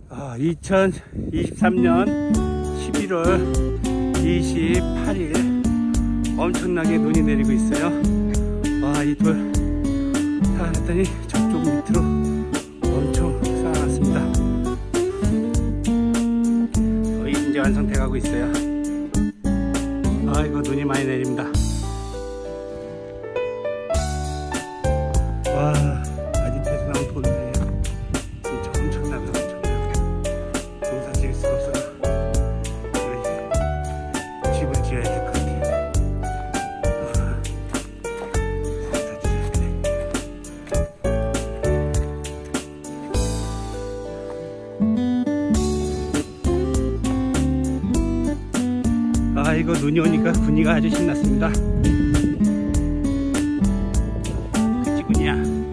2023년 11월 28일 엄청나게 눈이 내리고 있어요. 이 돌 쌓아놨더니 저쪽 밑으로 엄청 쌓아놨습니다. 거의 이제 완성돼 가고 있어요. 이거 눈이 많이 내립니다. 아직까지 나온 돌들이에요. 진짜 엄청나게 농사 지을 수가 없어서 집을 지어야 될 것 같아요. 이거 눈이 오니까 군이가 아주 신났습니다. 그치 군이야?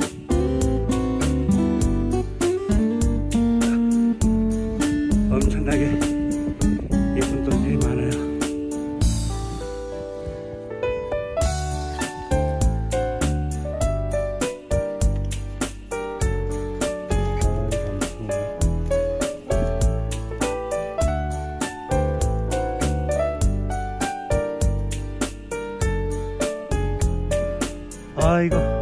엄청나게 예쁜 돌들이 많아요. 이거